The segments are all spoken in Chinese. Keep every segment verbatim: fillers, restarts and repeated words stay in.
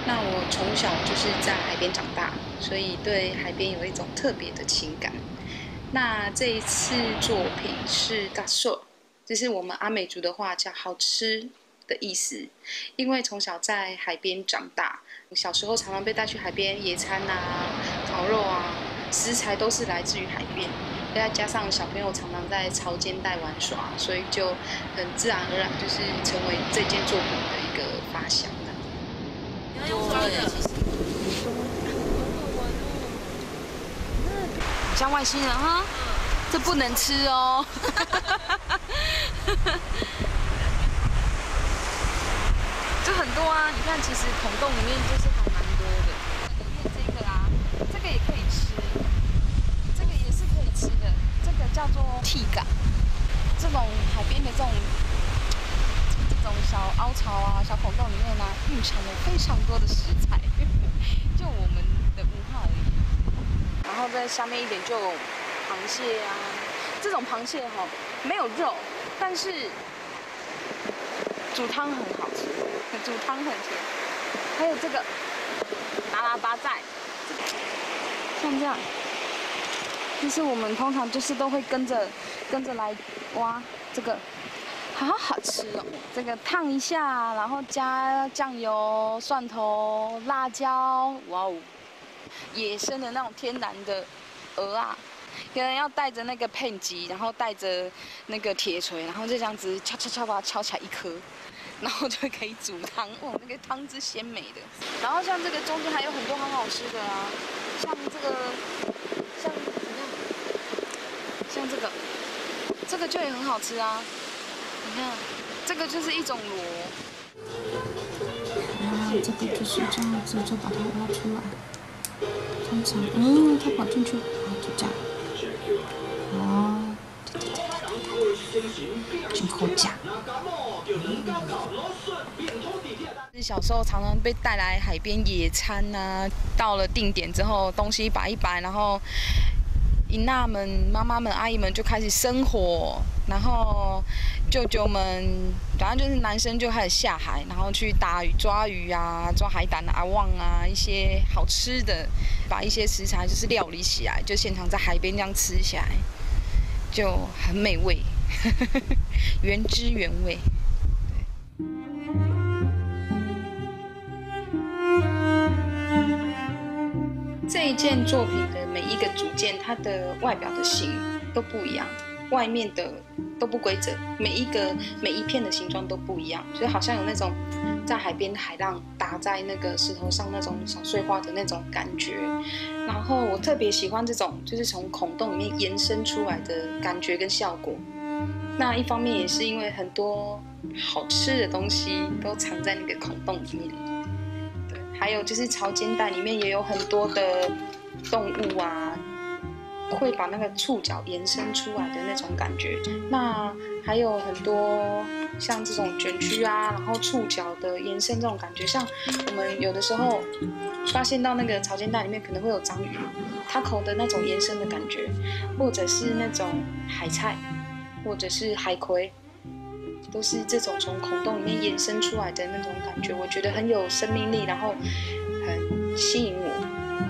那我从小就是在海边长大，所以对海边有一种特别的情感。那这一次作品是大寿，这是我们阿美族的话叫好吃的意思。因为从小在海边长大，小时候常常被带去海边野餐啊、烤肉啊，食材都是来自于海边。再加上小朋友常常在潮间带玩耍，所以就很自然而然就是成为这件作品的一个发想的。 对，像外星人哈，这不能吃哦。就很多啊，你看，其实孔洞里面就是还蛮多的。里面这个啊，这个也可以吃，这个也是可以吃的，这个叫做替嘎。这种海边的这种这种小凹槽啊、小孔洞里面呢、啊，蕴藏了非常多的食材，就我们的文化而已。然后在下面一点就有螃蟹啊，这种螃蟹哈、哦、没有肉，但是煮汤很好吃，煮汤很甜。还有这个拿拉巴寨，像这样，就是我们通常就是都会跟着跟着来挖这个。好好吃哦！这个烫一下，然后加酱油、蒜头、辣椒，哇哦！野生的那种天然的鹅啊，可能要带着那个片机，然后带着那个铁锤，然后就这样子敲敲敲把它敲起来一颗，然后就可以煮汤，哇，那个汤汁鲜美的。然后像这个中间还有很多很好吃的啊，像这个，像怎么样？像这个，这个就也很好吃啊。你看，这个就是一种螺。 然后这个就是这样子，就把它挖出来。通常，嗯，它跑进去，然后就这样。哦，对对对对对，真好吃。 小时候常常被带来海边野餐啊，到了定点之后，东西摆一摆，然后姨娜们、妈妈们、阿姨们就开始生火，然后舅舅们，反正就是男生就开始下海，然后去打鱼、抓鱼啊、抓海胆啊、旺啊，一些好吃的，把一些食材就是料理起来，就现场在海边这样吃起来，就很美味，原汁原味。 这一件作品的每一个组件，它的外表的形都不一样，外面的都不规则，每一个每一片的形状都不一样，所以好像有那种在海边的海浪打在那个石头上那种小碎花的那种感觉。然后我特别喜欢这种就是从孔洞里面延伸出来的感觉跟效果。那一方面也是因为很多好吃的东西都藏在那个孔洞里面。还有就是潮间带里面也有很多的动物啊，会把那个触角延伸出来的那种感觉。那还有很多像这种卷曲啊，然后触角的延伸这种感觉，像我们有的时候发现到那个潮间带里面可能会有章鱼，它口的那种延伸的感觉，或者是那种海菜，或者是海葵。都是这种从孔洞里面延伸出来的那种感觉，我觉得很有生命力，然后很吸引我。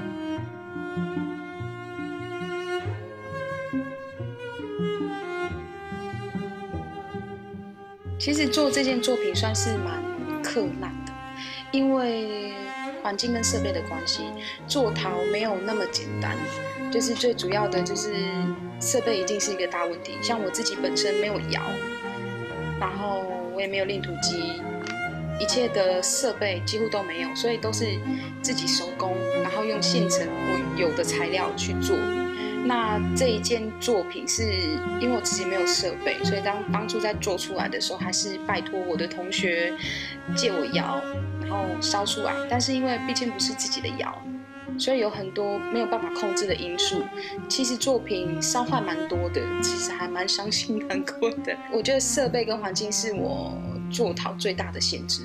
其实做这件作品算是蛮克难的，因为环境跟设备的关系，做陶没有那么简单。就是最主要的就是设备一定是一个大问题，像我自己本身没有窑。然后我也没有炼土机，一切的设备几乎都没有，所以都是自己手工，然后用现成我有的材料去做。那这一件作品是因为我自己没有设备，所以当当初在做出来的时候，还是拜托我的同学借我窑，然后烧出来。但是因为毕竟不是自己的窑，所以有很多没有办法控制的因素。其实作品烧坏蛮多的，其实还蛮伤心难过的。我觉得设备跟环境是我做陶最大的限制。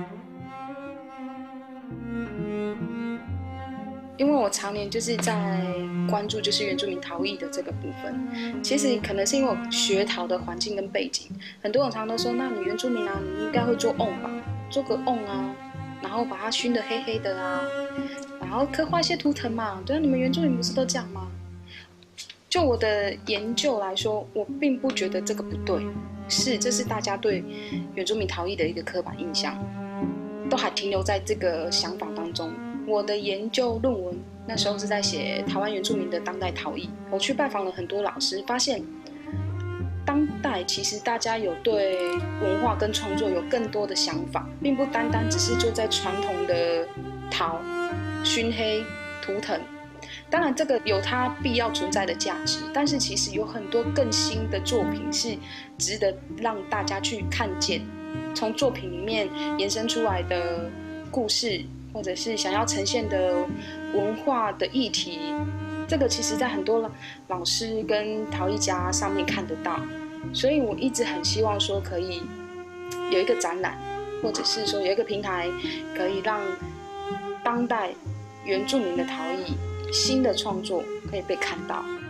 因为我常年就是在关注就是原住民陶艺的这个部分，其实可能是因为我学陶的环境跟背景，很多人常常都说，那你原住民啊，你应该会做瓮吧，做个瓮啊。 然后把它熏得黑黑的啊，然后刻画一些图腾嘛。对啊，你们原住民不是都这样吗？就我的研究来说，我并不觉得这个不对，是这是大家对原住民陶艺的一个刻板印象，都还停留在这个想法当中。我的研究论文那时候是在写台湾原住民的当代陶艺，我去拜访了很多老师，发现当代其实大家有对文化跟创作有更多的想法，并不单单只是就在传统的陶、熏黑、图腾。当然，这个有它必要存在的价值，但是其实有很多更新的作品是值得让大家去看见，从作品里面延伸出来的故事，或者是想要呈现的文化的议题，这个其实在很多老师跟陶艺家上面看得到。所以我一直很希望说可以有一个展览，或者是说有一个平台，可以让当代原住民的陶艺新的创作可以被看到。